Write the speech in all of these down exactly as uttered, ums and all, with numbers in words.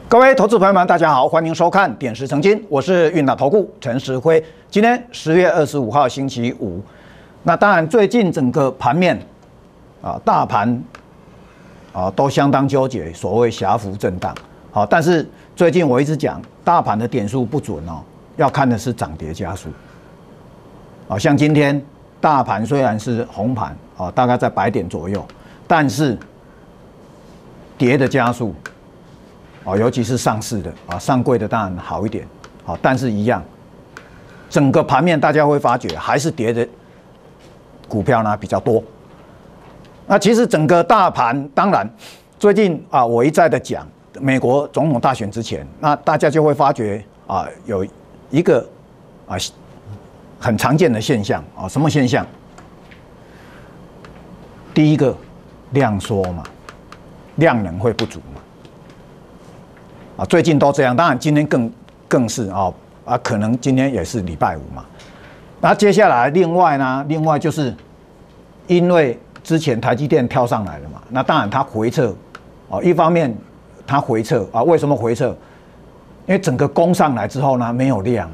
各位投资朋友们，大家好，欢迎收看《点石成金》，我是韵达投顾陈时辉。今天十月二十五号星期五，那当然最近整个盘面啊，大盘啊都相当纠结，所谓狭幅震荡。好，但是最近我一直讲，大盘的点数不准哦，要看的是涨跌家数。啊，像今天大盘虽然是红盘啊，大概在百点左右，但是跌的家数。哦，尤其是上市的啊，上柜的当然好一点，好，但是一样，整个盘面大家会发觉还是跌的股票呢比较多。那其实整个大盘，当然最近啊，我一再的讲，美国总统大选之前，那大家就会发觉啊，有一个啊很常见的现象啊，什么现象？第一个量缩嘛，量能会不足嘛。啊，最近都这样，当然今天更更是啊啊，可能今天也是礼拜五嘛。那接下来另外呢，另外就是因为之前台积电跳上来了嘛，那当然它回撤，啊，一方面它回撤啊，为什么回撤？因为整个攻上来之后呢，没有量嘛。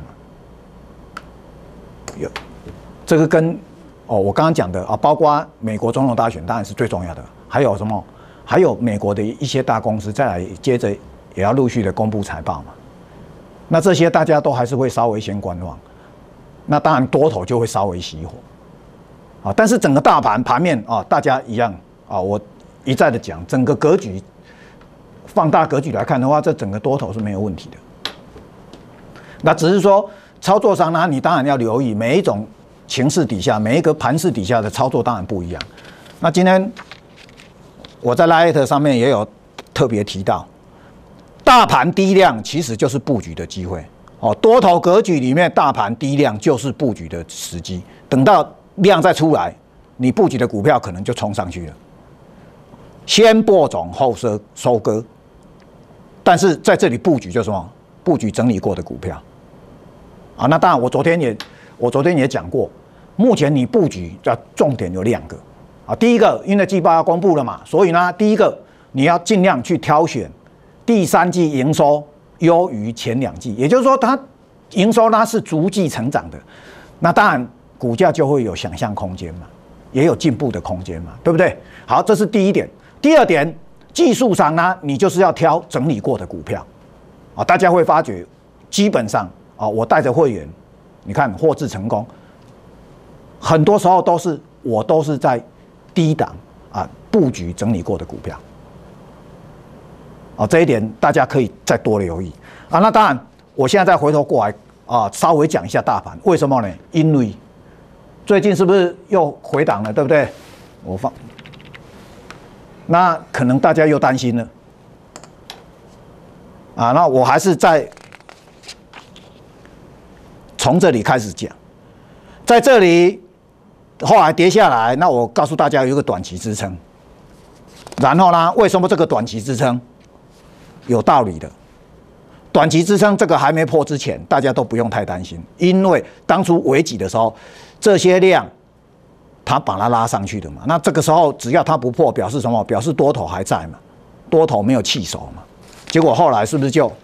有这个跟哦，我刚刚讲的啊，包括美国总统大选当然是最重要的，还有什么？还有美国的一些大公司再来接着。也要陆续的公布财报嘛，那这些大家都还是会稍微先观望，那当然多头就会稍微熄火，啊，但是整个大盘盘面啊，大家一样啊，我一再的讲，整个格局放大格局来看的话，这整个多头是没有问题的。那只是说操作上呢，你当然要留意每一种情势底下，每一个盘势底下的操作当然不一样。那今天我在 Line 上面也有特别提到。大盘低量其实就是布局的机会哦，多头格局里面，大盘低量就是布局的时机。等到量再出来，你布局的股票可能就冲上去了。先播种后收收割，但是在这里布局就是什么？布局整理过的股票啊。那当然，我昨天也我昨天也讲过，目前你布局的重点有两个啊。第一个，因为季报要公布了嘛，所以呢，第一个你要尽量去挑选。第三季营收优于前两季，也就是说，它营收它是逐季成长的，那当然股价就会有想象空间嘛，也有进步的空间嘛，对不对？好，这是第一点。第二点，技术上呢，你就是要挑整理过的股票啊，大家会发觉，基本上啊，我带着会员，你看获致成功，很多时候都是我都是在低档啊布局整理过的股票。哦，这一点大家可以再多留意啊。那当然，我现在再回头过来啊，稍微讲一下大盘，为什么呢？因为最近是不是又回档了，对不对？我放，那可能大家又担心了啊。那我还是再从这里开始讲，在这里后来跌下来，那我告诉大家有一个短期支撑，然后呢，为什么这个短期支撑？有道理的，短期支撑这个还没破之前，大家都不用太担心，因为当初危急的时候，这些量它把它拉上去的嘛。那这个时候只要它不破，表示什么？表示多头还在嘛，多头没有弃守嘛。结果后来是不是就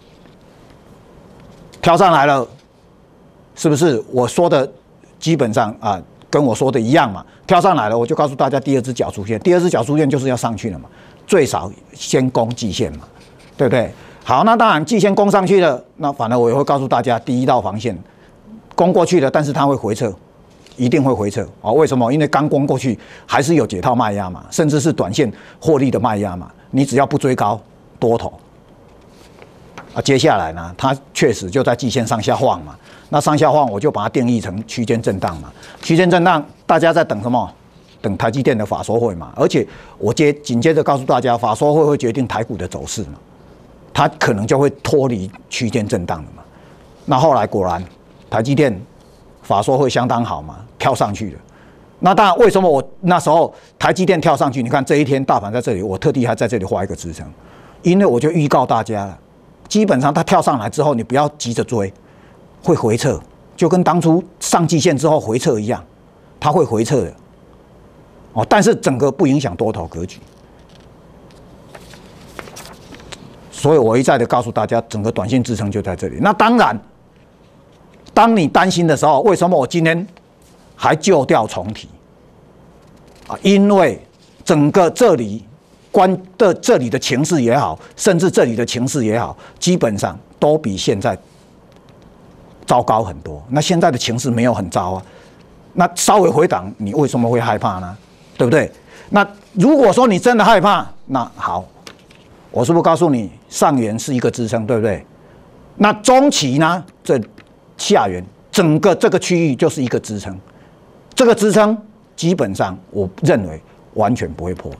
跳上来了？是不是我说的基本上啊，跟我说的一样嘛？跳上来了，我就告诉大家第二只脚出现，第二只脚出现就是要上去了嘛，最少先攻季线嘛。对不对？好，那当然季线攻上去了，那反而我也会告诉大家，第一道防线攻过去了，但是它会回撤，一定会回撤啊、哦！为什么？因为刚攻过去还是有解套卖压嘛，甚至是短线获利的卖压嘛。你只要不追高多头啊，接下来呢，它确实就在季线上下晃嘛。那上下晃，我就把它定义成区间震荡嘛。区间震荡，大家在等什么？等台积电的法说会嘛。而且我接紧接着告诉大家，法说会会决定台股的走势嘛。它可能就会脱离区间震荡了嘛？那后来果然，台积电法说会相当好嘛，跳上去了。那当然，为什么我那时候台积电跳上去？你看这一天大盘在这里，我特地还在这里画一个支撑，因为我就预告大家了，基本上它跳上来之后，你不要急着追，会回撤，就跟当初上季线之后回撤一样，它会回撤的。哦，但是整个不影响多头格局。 所以我一再的告诉大家，整个短线支撑就在这里。那当然，当你担心的时候，为什么我今天还旧调重提啊？因为整个这里关的这里的情势也好，甚至这里的情势也好，基本上都比现在糟糕很多。那现在的情势没有很糟啊，那稍微回档，你为什么会害怕呢？对不对？那如果说你真的害怕，那好，我是不是告诉你，上缘是一个支撑，对不对？那中期呢，这下缘整个这个区域就是一个支撑，这个支撑基本上我认为完全不会破。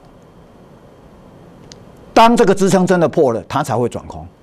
当这个支撑真的破了，它才会转空。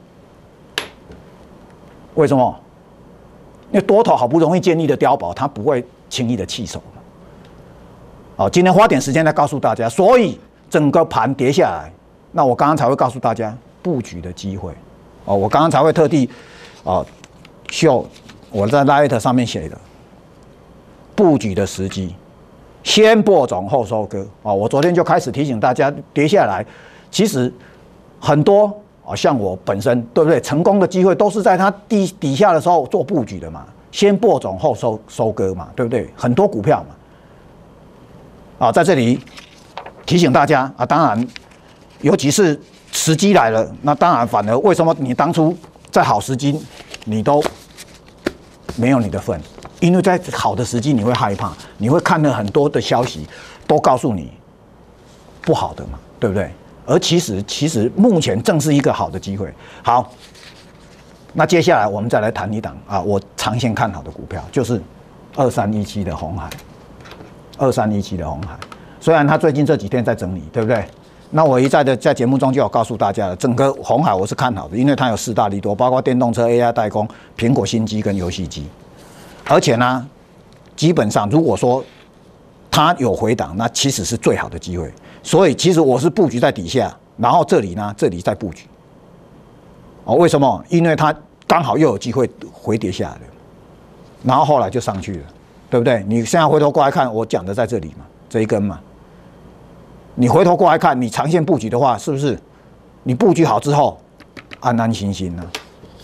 为什么？因为多头好不容易建立的碉堡，它不会轻易的弃守嘛。好，今天花点时间来告诉大家，所以整个盘跌下来，那我刚刚才会告诉大家布局的机会。哦，我刚刚才会特地哦秀我在 Light 上面写的布局的时机，先播种后收割。哦，我昨天就开始提醒大家，跌下来，其实很多哦，像我本身对不对？成功的机会都是在它底底下的时候做布局的嘛，先播种后收收割嘛，对不对？很多股票嘛。啊，在这里提醒大家啊，当然，尤其是时机来了，那当然反而为什么你当初在好时机你都没有你的份？因为在好的时机你会害怕，你会看了很多的消息都告诉你不好的嘛，对不对？而其实其实目前正是一个好的机会。好，那接下来我们再来谈一档啊，我长线看好的股票就是二三一七的鸿海。二三一七的鸿海，虽然它最近这几天在整理，对不对？那我一再的在节目中就有告诉大家了，整个鸿海我是看好的，因为它有四大利多，包括电动车、A I 代工、苹果新机跟游戏机，而且呢，基本上如果说它有回档，那其实是最好的机会。所以其实我是布局在底下，然后这里呢，这里再布局。哦，为什么？因为它刚好又有机会回跌下来了，然后后来就上去了。对不对？你现在回头过来看，我讲的在这里嘛，这一根嘛。你回头过来看，你长线布局的话，是不是？你布局好之后，安安心心呢、啊？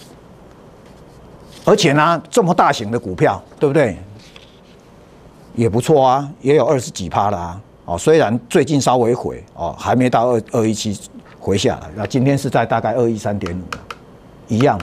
而且呢，这么大型的股票，对不对？也不错啊，也有二十几趴了啊。哦，虽然最近稍微回哦，还没到二二一七回下来，那今天是在大概二一三点五，一样嘛。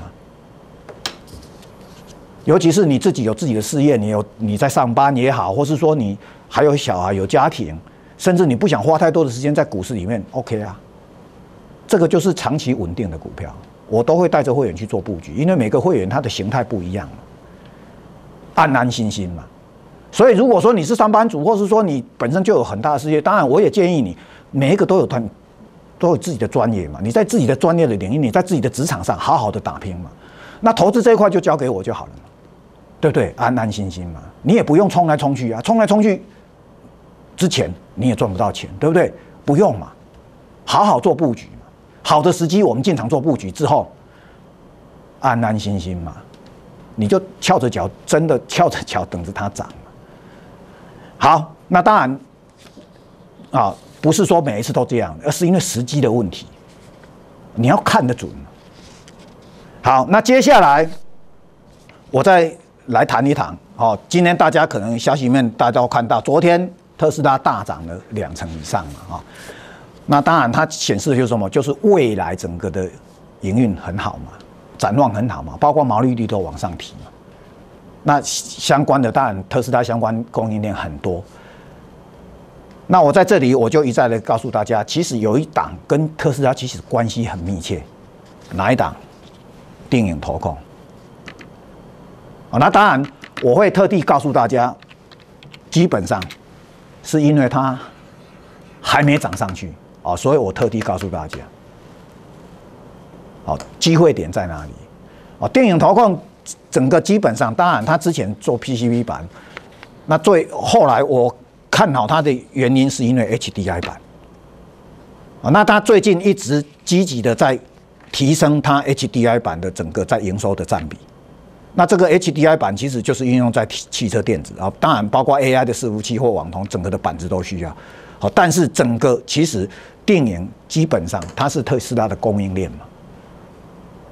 尤其是你自己有自己的事业，你有你在上班也好，或是说你还有小孩有家庭，甚至你不想花太多的时间在股市里面 ，OK 啊，这个就是长期稳定的股票，我都会带着会员去做布局，因为每个会员他的形态不一样嘛，安安心心嘛。所以如果说你是上班族，或是说你本身就有很大的事业，当然我也建议你每一个都有专都有自己的专业嘛，你在自己的专业的领域，你在自己的职场上好好的打拼嘛。那投资这一块就交给我就好了嘛。对不对？安安心心嘛，你也不用冲来冲去啊，冲来冲去之前你也赚不到钱，对不对？不用嘛，好好做布局嘛，好的时机我们进场做布局之后，安安心心嘛，你就翘着脚，真的翘着脚等着它涨嘛。好，那当然啊，不是说每一次都这样，而是因为时机的问题，你要看得准。好，那接下来我再来谈一谈哦，今天大家可能消息面大家都看到，昨天特斯拉大涨了两成以上嘛啊、哦，那当然它显示的就是什么？就是未来整个的营运很好嘛，展望很好嘛，包括毛利率都往上提嘛。那相关的当然特斯拉相关供应链很多。那我在这里我就一再的告诉大家，其实有一档跟特斯拉其实关系很密切，哪一档？定影投控。那当然，我会特地告诉大家，基本上是因为它还没涨上去啊，所以我特地告诉大家，好，机会点在哪里？哦，电影投控整个基本上，当然它之前做 P C B 板，那最后来我看好它的原因是因为 H D I 板，啊，那它最近一直积极的在提升它 H D I 板的整个在营收的占比。那这个 H D I 板其实就是运用在汽车电子啊，当然包括 A I 的伺服器或网通，整个的板子都需要。好，但是整个其实电影基本上它是特斯拉的供应链嘛，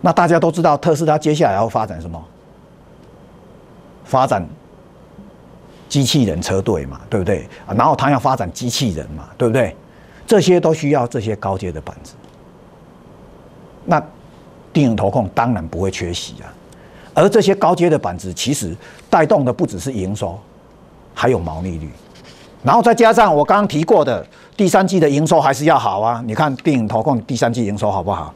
那大家都知道特斯拉接下来要发展什么？发展机器人车队嘛，对不对？然后他要发展机器人嘛，对不对？这些都需要这些高阶的板子。那定影投控当然不会缺席啊。而这些高阶的板子其实带动的不只是营收，还有毛利率。然后再加上我刚刚提过的第三季的营收还是要好啊。你看定影投控第三季营收好不好？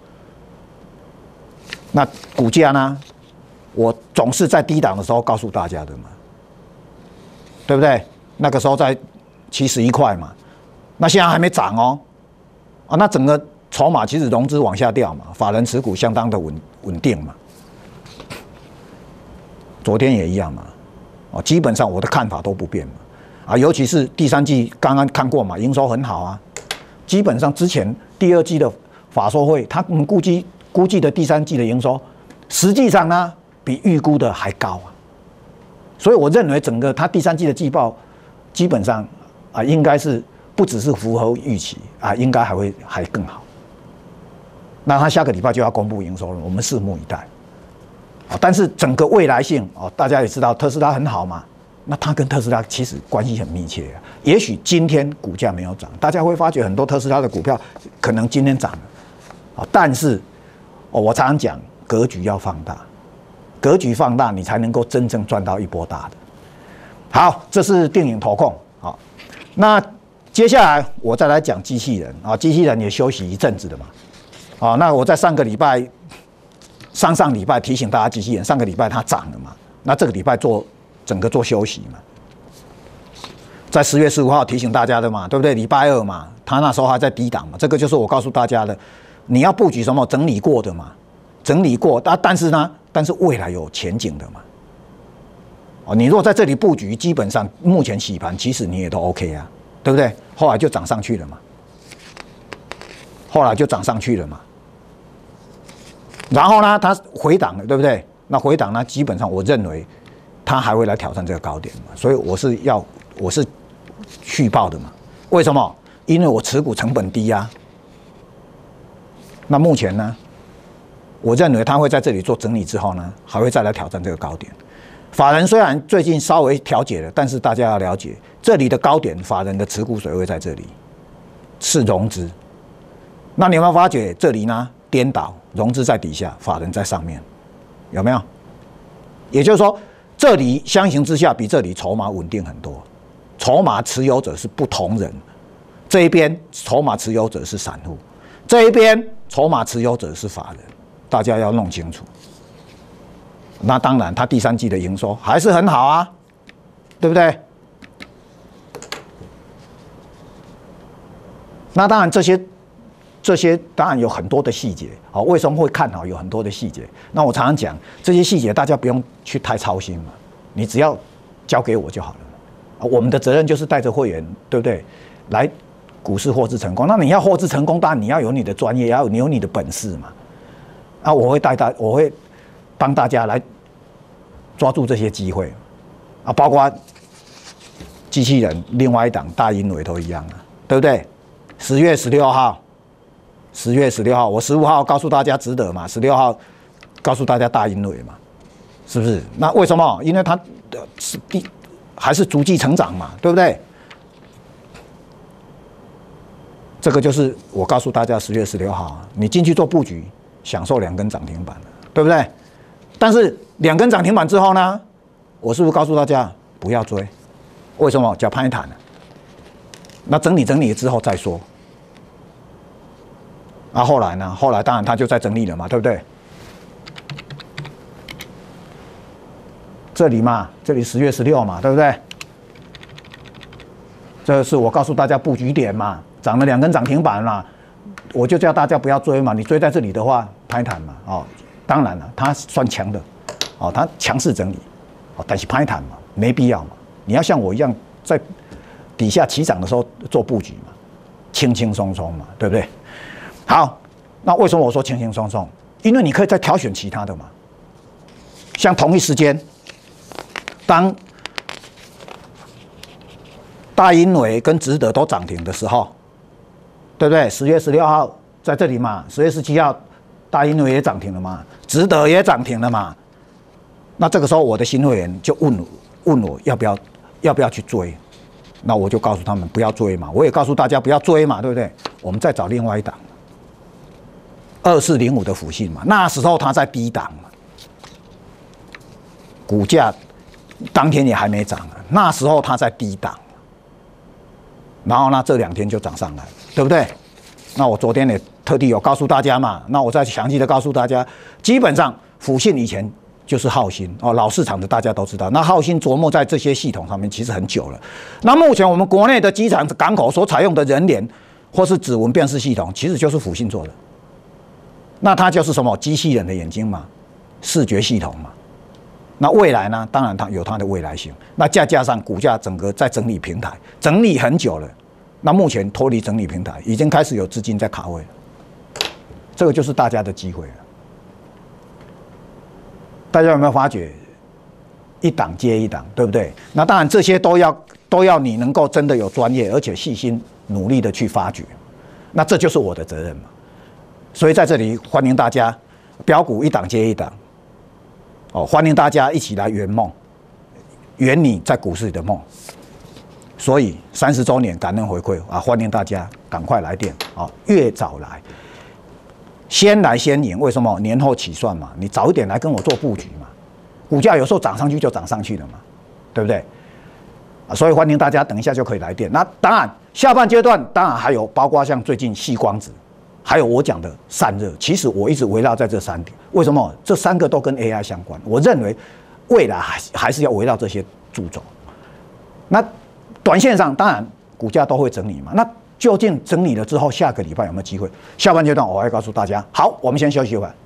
那股价呢？我总是在低档的时候告诉大家的嘛，对不对？那个时候在七十一块嘛，那现在还没涨哦，啊，那整个筹码其实融资往下掉嘛，法人持股相当的稳稳定嘛。昨天也一样嘛，哦，基本上我的看法都不变嘛，啊，尤其是第三季刚刚看过嘛，营收很好啊，基本上之前第二季的法说会，他们估计估计的第三季的营收，实际上呢比预估的还高啊，所以我认为整个它第三季的季报基本上啊应该是不只是符合预期啊，应该还会还更好。那他下个礼拜就要公布营收了，我们拭目以待。啊，但是整个未来性哦，大家也知道特斯拉很好嘛，那它跟特斯拉其实关系很密切啊。也许今天股价没有涨，大家会发觉很多特斯拉的股票可能今天涨了，啊，但是哦，我常常讲格局要放大，格局放大，你才能够真正赚到一波大的。好，这是定影投控啊。那接下来我再来讲机器人啊，机器人也休息一阵子了嘛，啊，那我在上个礼拜。上上礼拜提醒大家机器人，上个礼拜它涨了嘛，那这个礼拜做整个做休息嘛，在十月十五号提醒大家的嘛，对不对？礼拜二嘛，它那时候还在低档嘛，这个就是我告诉大家的，你要布局什么整理过的嘛，整理过，但但是呢，但是未来有前景的嘛，哦，你如果在这里布局，基本上目前洗盘，其实你也都 OK 啊，对不对？后来就涨上去了嘛，后来就涨上去了嘛。然后呢，它回档了，对不对？那回档呢，基本上我认为它还会来挑战这个高点嘛，所以我是要我是续报的嘛。为什么？因为我持股成本低啊。那目前呢，我认为它会在这里做整理之后呢，还会再来挑战这个高点。法人虽然最近稍微调节了，但是大家要了解，这里的高点，法人的持股水位在这里，是融资。那你有没有发觉这里呢？颠倒，融资在底下，法人在上面，有没有？也就是说，这里相形之下比这里筹码稳定很多，筹码持有者是不同人，这一边筹码持有者是散户，这一边筹码持有者是法人，大家要弄清楚。那当然，它第三季的营收还是很好啊，对不对？那当然这些。这些当然有很多的细节，好，为什么会看好？有很多的细节。那我常常讲，这些细节大家不用去太操心嘛，你只要交给我就好了。啊，我们的责任就是带着会员，对不对？来股市获知成功。那你要获知成功，当然你要有你的专业，要有你有你的本事嘛。啊，我会带大，我会帮大家来抓住这些机会，啊，包括机器人，另外一档大英伟都一样啊，对不对？十月十六号。十月十六号，我十五号告诉大家值得嘛，十六号告诉大家大英伟嘛，是不是？那为什么？因为它是第还是逐季成长嘛，对不对？这个就是我告诉大家十月十六号，你进去做布局，享受两根涨停板，对不对？但是两根涨停板之后呢，我是不是告诉大家不要追？为什么？叫拍弹了，那整理整理之后再说。那、啊、后来呢？后来当然他就在整理了嘛，对不对？这里嘛，这里十月十六嘛，对不对？这是我告诉大家布局点嘛，涨了两根涨停板嘛，我就叫大家不要追嘛。你追在这里的话，拍弹嘛，哦，当然了，它算强的，哦，它强势整理，哦，但是拍弹嘛，没必要嘛。你要像我一样在底下起涨的时候做布局嘛，轻轻松松嘛，对不对？好，那为什么我说轻轻松松？因为你可以再挑选其他的嘛。像同一时间，当大英伟跟值得都涨停的时候，对不对？十月十六号在这里嘛，十月十七号大英伟也涨停了嘛，值得也涨停了嘛。那这个时候我的新会员就问我问我要不要要不要去追，那我就告诉他们不要追嘛，我也告诉大家不要追嘛，对不对？我们再找另外一档二四零五的辅信嘛，那时候它在低档嘛，股价当天也还没涨啊，那时候它在低档，然后呢这两天就涨上来，对不对？那我昨天也特地有告诉大家嘛，那我再详细的告诉大家，基本上辅信以前就是浩鑫哦，老市场的大家都知道。那浩鑫琢磨在这些系统上面其实很久了。那目前我们国内的机场港口所采用的人脸或是指纹辨识系统，其实就是辅信做的。那它就是什么机器人的眼睛嘛，视觉系统嘛。那未来呢？当然它有它的未来性。那再加上股价整个在整理平台，整理很久了。那目前脱离整理平台，已经开始有资金在卡位了。这个就是大家的机会了。大家有没有发觉，一档接一档，对不对？那当然这些都要都要你能够真的有专业，而且细心努力的去发掘。那这就是我的责任嘛。所以在这里欢迎大家，标股一档接一档。哦，欢迎大家一起来圆梦，圆你在股市里的梦。所以三十周年感恩回馈啊，欢迎大家赶快来电啊，越早来，先来先赢。为什么？年后起算嘛，你早一点来跟我做布局嘛。股价有时候涨上去就涨上去了嘛，对不对？啊，所以欢迎大家等一下就可以来电。那当然，下半阶段当然还有包括像最近矽光子，还有我讲的散热，其实我一直围绕在这三点。为什么？这三个都跟 A I 相关。我认为未来还还是要围绕这些注重。那短线上当然股价都会整理嘛，那究竟整理了之后，下个礼拜有没有机会？下半阶段我会告诉大家。好，我们先休息一会儿。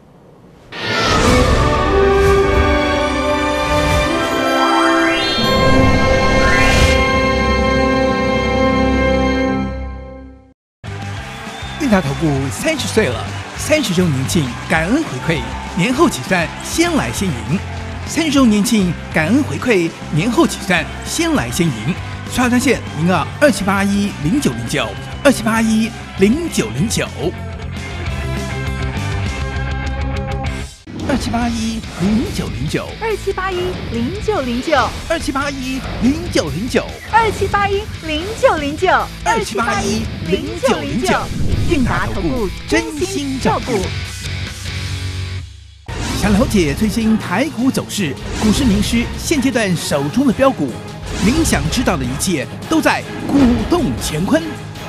裕达投顾三十岁了，三十周年庆感恩回馈，年后起算先来先赢。三十周年庆感恩回馈，年后起算先来先赢。刷号专线零二二七八一零九零九二七八一零九零九二七八一零九零九二七八一零九零九二七八一零九零九二七八一零九零九二七八一零九零九， 韵达投顾真心照顾。 想了解最新台股走势，股市名师现阶段手中的标股，您想知道的一切都在股动乾坤。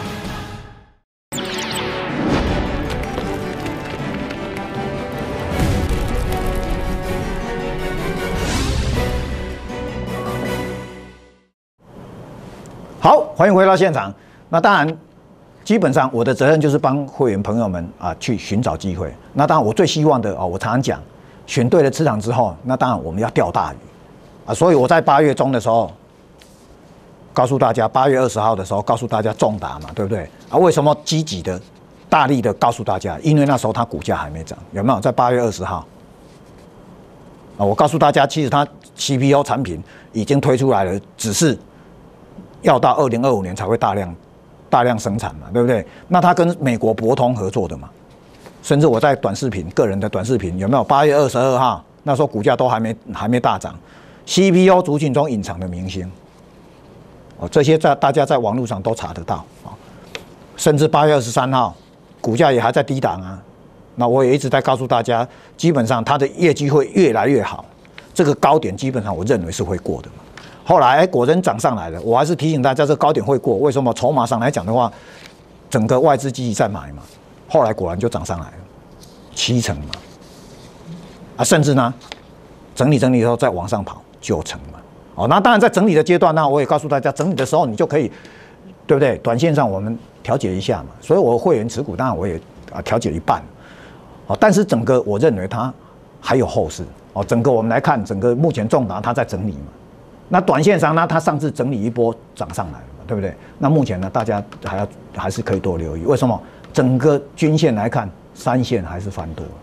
好，欢迎回到现场。那当然，基本上我的责任就是帮会员朋友们啊去寻找机会。那当然，我最希望的啊，我常常讲，选对了市场之后，那当然我们要钓大鱼啊。所以我在八月中的时候，告诉大家，八月二十号的时候告诉大家重达嘛，对不对？啊，为什么积极的、大力的告诉大家？因为那时候它股价还没涨，有没有？在八月二十号啊，我告诉大家，其实它 C P U 产品已经推出来了，只是要到二零二五年才会大量大量生产嘛，对不对？那它跟美国博通合作的嘛，甚至我在短视频个人的短视频有没有？八月二十二号那时候股价都还没还没大涨 ，C P U 族群中隐藏的明星。哦，这些在大家在网络上都查得到啊，甚至八月二十三号，股价也还在低档啊。那我也一直在告诉大家，基本上它的业绩会越来越好，这个高点基本上我认为是会过的嘛。后来、欸、果然涨上来了，我还是提醒大家，这个高点会过。为什么？筹码上来讲的话，整个外资积极在买嘛，后来果然就涨上来了，七成嘛，啊，甚至呢，整理整理之后再往上跑九成嘛。哦，那当然在整理的阶段呢，我也告诉大家，整理的时候你就可以，对不对？短线上我们调节一下嘛。所以我会员持股当然我也啊调节一半，哦，但是整个我认为它还有后市哦。整个我们来看，整个目前重达它在整理嘛。那短线上呢，它上次整理一波涨上来了嘛，对不对？那目前呢，大家还要还是可以多留意。为什么？整个均线来看，三线还是翻多。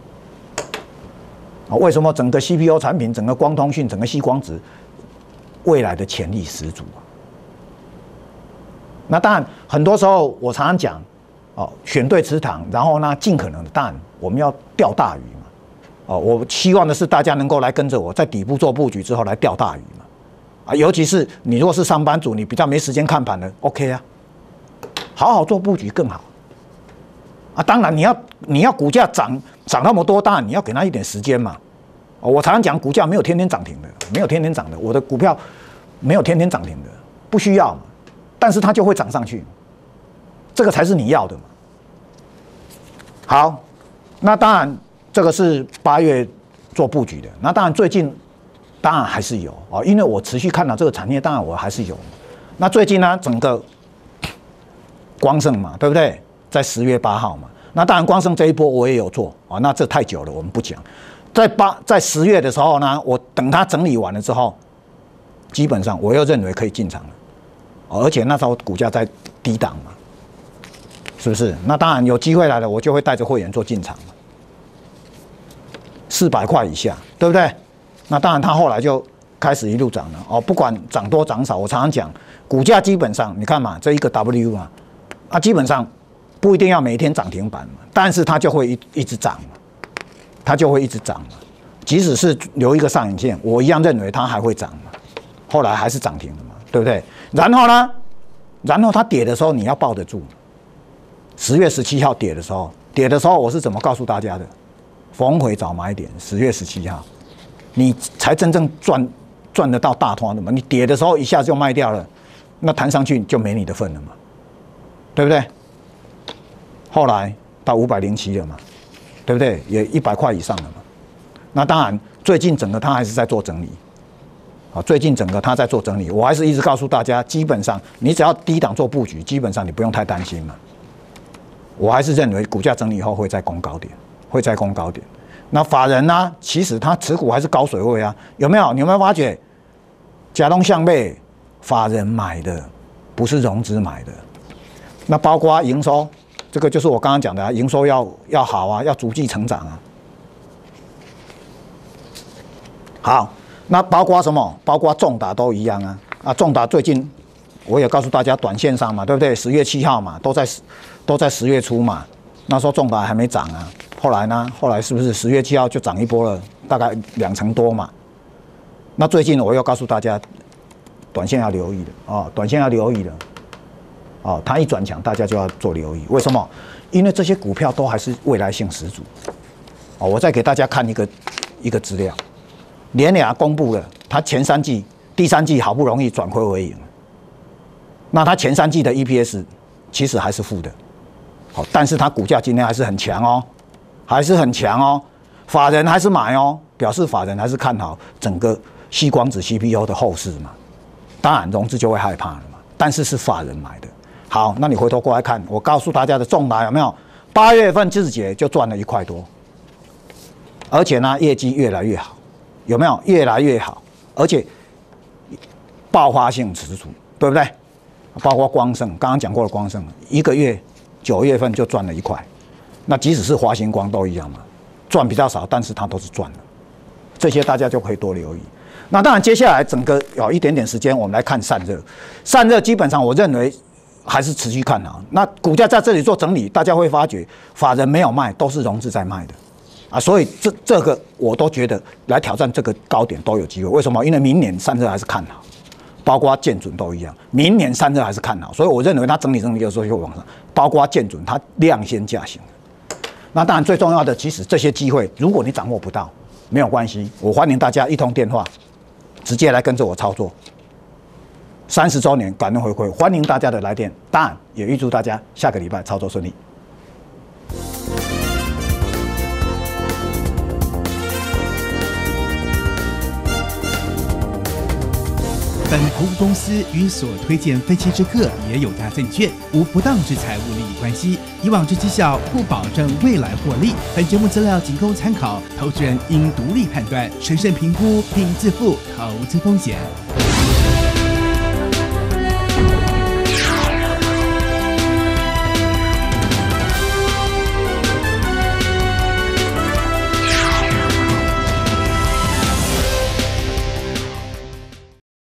啊，为什么整个 C P U 产品、整个光通讯、整个矽光子未来的潜力十足啊？那当然，很多时候我常常讲， 哦，选对池塘，然后呢，尽可能的，当然我们要钓大鱼嘛。哦，我希望的是大家能够来跟着我，在底部做布局之后来钓大鱼嘛。啊，尤其是你如果是上班族，你比较没时间看盘的 ，OK 啊，好好做布局更好。啊，当然你要你要股价涨涨那么多，当然你要给它一点时间嘛。哦，我常常讲股价没有天天涨停的，没有天天涨的，我的股票没有天天涨停的，不需要嘛，但是它就会涨上去。这个才是你要的嘛。好，那当然这个是八月做布局的。那当然最近当然还是有啊，因为我持续看到这个产业，当然我还是有。那最近呢，整个光盛嘛，对不对？在十月八号嘛。那当然光盛这一波我也有做啊，那这太久了，我们不讲。在八在十月的时候呢，我等它整理完了之后，基本上我又认为可以进场了，而且那时候股价在低档嘛。是不是？那当然有机会来了，我就会带着会员做进场嘛。四百块以下，对不对？那当然，它后来就开始一路涨了哦。不管涨多涨少，我常常讲，股价基本上你看嘛，这一个 W 嘛，啊，基本上不一定要每天涨停板嘛，但是它就会一一直涨嘛，它就会一直涨嘛。即使是留一个上影线，我一样认为它还会涨嘛。后来还是涨停了嘛，对不对？然后呢，然后它跌的时候你要抱得住。十月十七号跌的时候，跌的时候我是怎么告诉大家的？逢回找买点。十月十七号，你才真正赚赚得到大团的嘛。你跌的时候一下就卖掉了，那弹上去就没你的份了嘛，对不对？后来到五百零七了嘛，对不对？也一百块以上了嘛。那当然，最近整个它还是在做整理。啊，最近整个它在做整理，我还是一直告诉大家，基本上你只要低档做布局，基本上你不用太担心嘛。我还是认为股价整理以后会再攻高点，会再攻高点。那法人呢、啊，其实他持股还是高水位啊，有没有？你有没有发觉？甲东向背，法人买的，不是融资买的。那包括营收，这个就是我刚刚讲的、啊，营收要要好啊，要逐季成长啊。好，那包括什么？包括重达都一样啊。啊，重达最近我也告诉大家，短线上嘛，对不对？十月七号嘛，都在。都在十月初嘛，那时候重达还没涨啊。后来呢？后来是不是十月七号就涨一波了？大概两成多嘛。那最近我又告诉大家，短线要留意的哦，短线要留意的哦。它一转强，大家就要做留意。为什么？因为这些股票都还是未来性十足哦。我再给大家看一个一个资料，联亚公布了，它前三季、第三季好不容易转亏为盈，那它前三季的 E P S 其实还是负的。好，但是它股价今天还是很强哦，还是很强哦，法人还是买哦，表示法人还是看好整个矽光子 C P U 的后市嘛。当然融资就会害怕了嘛，但是是法人买的。好，那你回头过来看，我告诉大家的重达有没有？八月份自节就赚了一块多，而且呢业绩越来越好，有没有？越来越好，而且爆发性十足，对不对？包括光盛，刚刚讲过了，光盛一个月。九月份就赚了一块，那即使是华星光都一样嘛，赚比较少，但是它都是赚的，这些大家就可以多留意。那当然，接下来整个有一点点时间，我们来看散热。散热基本上我认为还是持续看好。那股价在这里做整理，大家会发觉法人没有卖，都是融资在卖的啊，所以这这个我都觉得来挑战这个高点都有机会。为什么？因为明年散热还是看好。包括建准都一样，明年散热还是看好，所以我认为它整理整理的时候就往上。包括建准，它量先价行。那当然最重要的，其实这些机会，如果你掌握不到，没有关系，我欢迎大家一通电话，直接来跟着我操作。三十周年感恩回馈，欢迎大家的来电，当然也预祝大家下个礼拜操作顺利。 本服务公司与所推荐分期之客也有大证券，无不当之财务利益关系。以往之绩效不保证未来获利。本节目资料仅供参考，投资人应独立判断、审慎评估并自负投资风险。